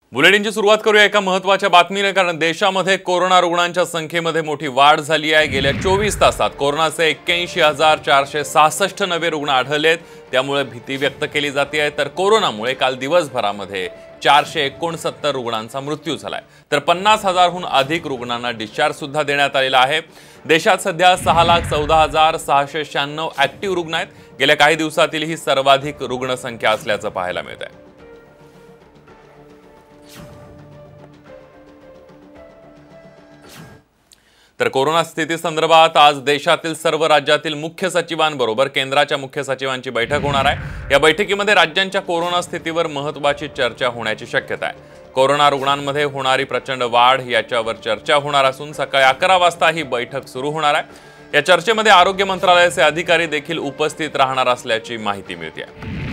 बुलेटिनची सुरुवात करूया एका महत्त्वाच्या बातमीने, कारण देशामध्ये कोरोना रुग्णांच्या संख्येमध्ये मोठी वाढ झाली आहे। गेल्या 24 तासात कोरोनाचे 81,466 नवे रुग्ण आढळलेत। त्यामुळे भीती व्यक्त केली जाते आहे। तर कोरोनामुळे काल दिवसभरामध्ये 469 रुग्णांचा मृत्यू झालाय, तर 50,000हून अधिक रुग्णांना डिस्चार्ज सुद्धा देण्यात आलेला आहे। देशात सध्या 6,14,696 ऍक्टिव्ह रुग्ण आहेत। गेल्या काही दिवसातील ही सर्वाधिक रुग्ण संख्या असल्याचं पाहायला मिळत आहे। तर कोरोना स्थिती संदर्भात आज देशातील सर्व राज्यातील मुख्य सचिवांबरोबर केंद्राच्या मुख्य सचिवांची बैठक होणार आहे। या बैठकीमध्ये राज्यांच्या कोरोना स्थितीवर महत्त्वाची चर्चा होण्याची शक्यता आहे। कोरोना रुग्णांमध्ये होणारी प्रचंड वाढ याच्यावर चर्चा होणार असून सकाळी 11 वाजता ही बैठक सुरू होणार आहे। या चर्चेमध्ये आरोग्य मंत्रालयाचे अधिकारी देखील उपस्थित राहणार असल्याची माहिती मिळते आहे।